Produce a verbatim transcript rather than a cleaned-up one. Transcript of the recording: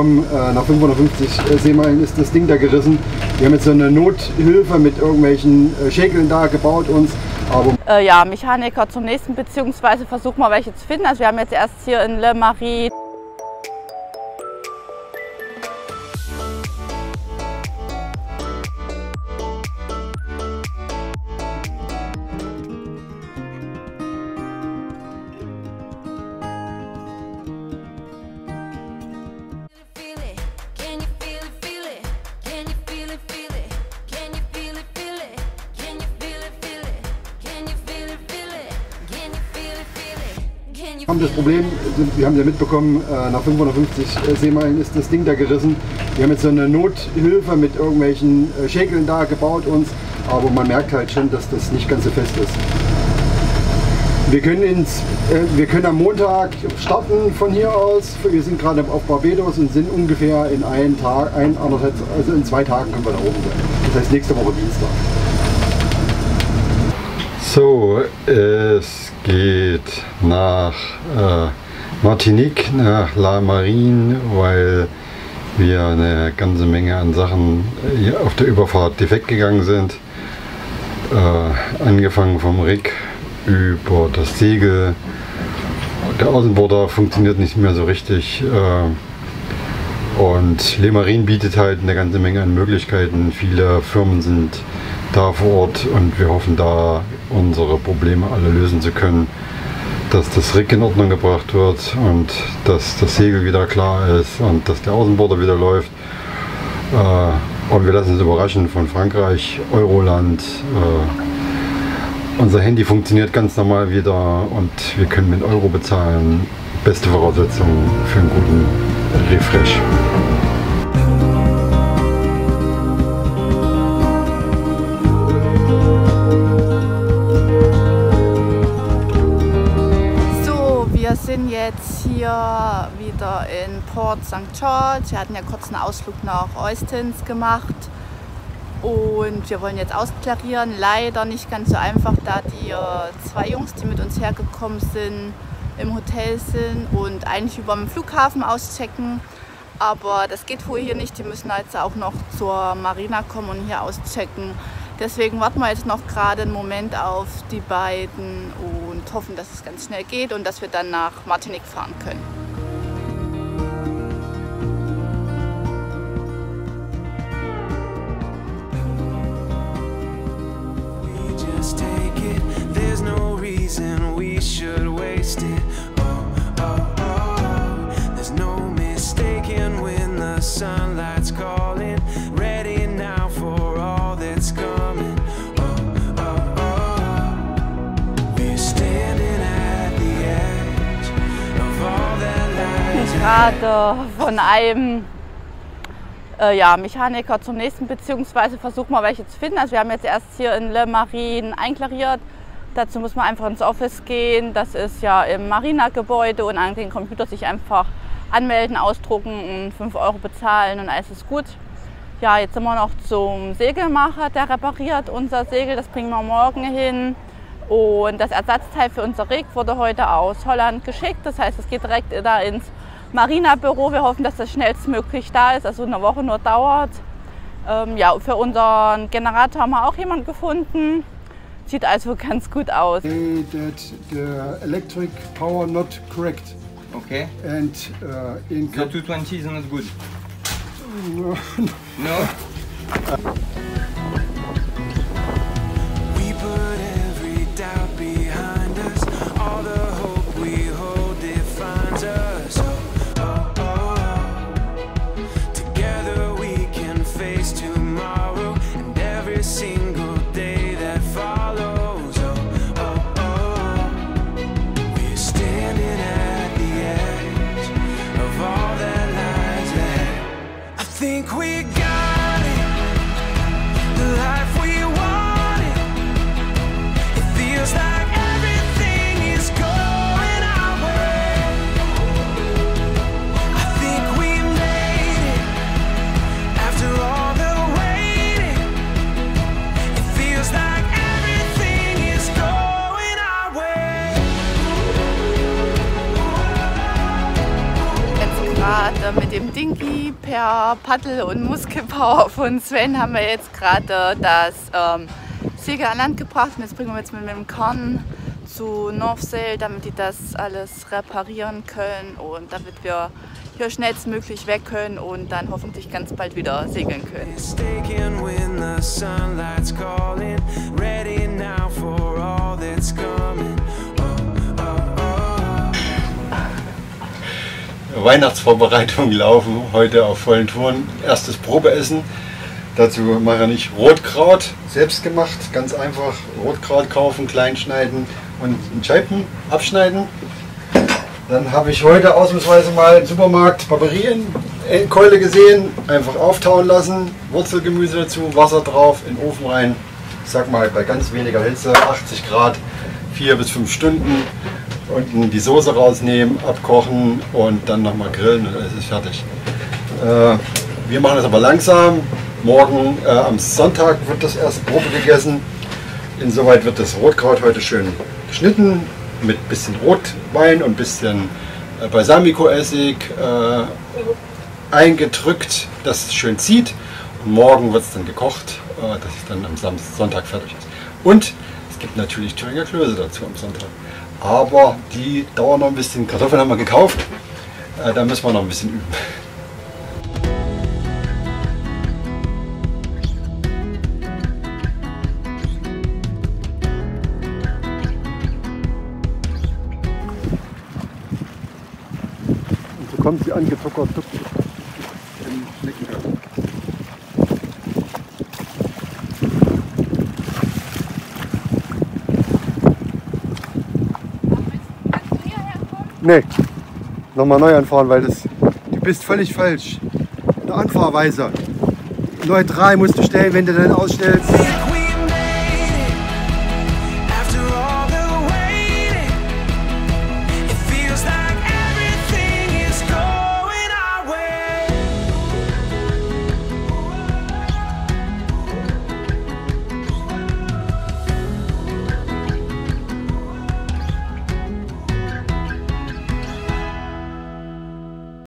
Nach fünfhundertfünfzig Seemeilen ist das Ding da gerissen. Wir haben jetzt so eine Nothilfe mit irgendwelchen Schäkeln da gebaut uns. Aber äh, ja, Mechaniker zum nächsten, beziehungsweise versuchen wir welche zu finden. Also wir haben jetzt erst hier in Le Marie haben das Problem, wir haben ja mitbekommen, nach fünfhundertfünfzig Seemeilen ist das Ding da gerissen. Wir haben jetzt so eine Nothilfe mit irgendwelchen Schäkeln da gebaut uns, aber man merkt halt schon, dass das nicht ganz so fest ist. Wir können, ins, äh, wir können am Montag starten von hier aus. Wir sind gerade auf Barbados und sind ungefähr in ein Tag, ein, anderthalb, also in zwei Tagen können wir da oben sein. Das heißt nächste Woche Dienstag. So, es geht nach äh, Martinique, nach La Marine, weil wir eine ganze Menge an Sachen hier auf der Überfahrt defekt gegangen sind. Äh, angefangen vom Rig über das Segel. Der Außenborder funktioniert nicht mehr so richtig. Äh, und Le Marine bietet halt eine ganze Menge an Möglichkeiten. Viele Firmen sind da vor Ort und wir hoffen da unsere Probleme alle lösen zu können, dass das Rig in Ordnung gebracht wird und dass das Segel wieder klar ist und dass der Außenborder wieder läuft. Äh, und wir lassen uns überraschen von Frankreich, Euroland. Äh, unser Handy funktioniert ganz normal wieder und wir können mit Euro bezahlen. Beste Voraussetzungen für einen guten Refresh. Wir sind jetzt hier wieder in Port Sankt George. Wir hatten ja kurz einen Ausflug nach Oistins gemacht und wir wollen jetzt ausklarieren. Leider nicht ganz so einfach, da die zwei Jungs, die mit uns hergekommen sind, im Hotel sind und eigentlich über dem Flughafen auschecken. Aber das geht wohl hier nicht. Die müssen jetzt auch noch zur Marina kommen und hier auschecken. Deswegen warten wir jetzt noch gerade einen Moment auf die beiden und hoffen, dass es ganz schnell geht und dass wir dann nach Martinique fahren können. Gerade von einem äh, ja, Mechaniker zum nächsten, beziehungsweise versuchen wir welche zu finden. Also wir haben jetzt erst hier in Le Marie einklariert. Dazu muss man einfach ins Office gehen. Das ist ja im Marina-Gebäude und an den Computer sich einfach anmelden, ausdrucken und fünf Euro bezahlen und alles ist gut. Ja, jetzt sind wir noch zum Segelmacher, der repariert unser Segel. Das bringen wir morgen hin. Und das Ersatzteil für unser Rig wurde heute aus Holland geschickt. Das heißt, es geht direkt da ins Marina-Büro. Wir hoffen, dass das schnellstmöglich da ist, also eine Woche nur dauert. Ähm, ja, für unseren Generator haben wir auch jemanden gefunden. Sieht also ganz gut aus. They, that the electric power not correct. Okay. And uh, in The two twenty is not good. No. No. We put every doubt behind us. All the hope we hold defines us. Oh, oh, oh. Together we can face tomorrow and every single day that follows. Oh, oh, oh. We're standing at the edge of all that lies ahead. I think we got it. Energie per Paddel und Muskelpower von Sven haben wir jetzt gerade das ähm, Segel an Land gebracht und jetzt bringen wir jetzt mit dem Kahn zu North Sail, damit die das alles reparieren können und damit wir hier schnellstmöglich weg können und dann hoffentlich ganz bald wieder segeln können. Weihnachtsvorbereitungen laufen heute auf vollen Touren. Erstes Probeessen. Dazu mache ich Rotkraut, selbst gemacht, ganz einfach. Rotkraut kaufen, klein schneiden und in Scheiben abschneiden. Dann habe ich heute ausnahmsweise mal im Supermarkt Barberien-Keule gesehen, einfach auftauen lassen, Wurzelgemüse dazu, Wasser drauf, in den Ofen rein. Ich sag mal bei ganz weniger Hitze, achtzig Grad, vier bis fünf Stunden. Unten die Soße rausnehmen, abkochen und dann nochmal grillen und alles ist fertig. Äh, wir machen das aber langsam. Morgen äh, am Sonntag wird das erste Probe gegessen. Insoweit wird das Rotkraut heute schön geschnitten mit ein bisschen Rotwein und ein bisschen äh, Balsamico-Essig äh, eingedrückt, dass es schön zieht. Und morgen wird es dann gekocht, äh, dass es dann am Sam Sonntag fertig ist. Und es gibt natürlich Thüringer Klöße dazu am Sonntag. Aber die dauern noch ein bisschen. Kartoffeln haben wir gekauft, äh, da müssen wir noch ein bisschen üben. Und so kommt sie angezuckert im Schneckengarten. Nee, nochmal neu anfahren, weil das, du bist völlig falsch. Eine Anfahrweise. Neutral musst du stellen, wenn du dann ausstellst.